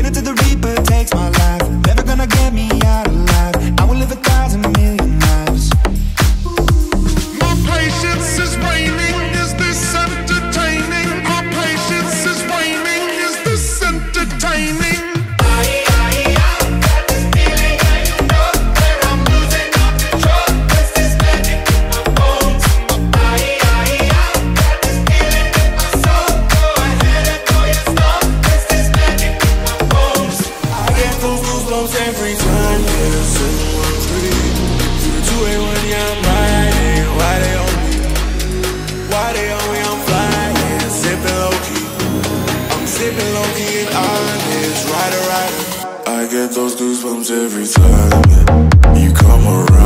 Wait until the reaper takes my life. Never gonna get me out alive. I will live 1,000,000,000 lives. My patience is waning. Is this entertaining? My patience is waning. Is this entertaining? Every time, yeah, 713 281, yeah, I'm riding. Why they on me? Why they on me? I'm flying, sipping low key. I'm sipping low key and honest, rider. I get those goosebumps every time, yeah. You come around.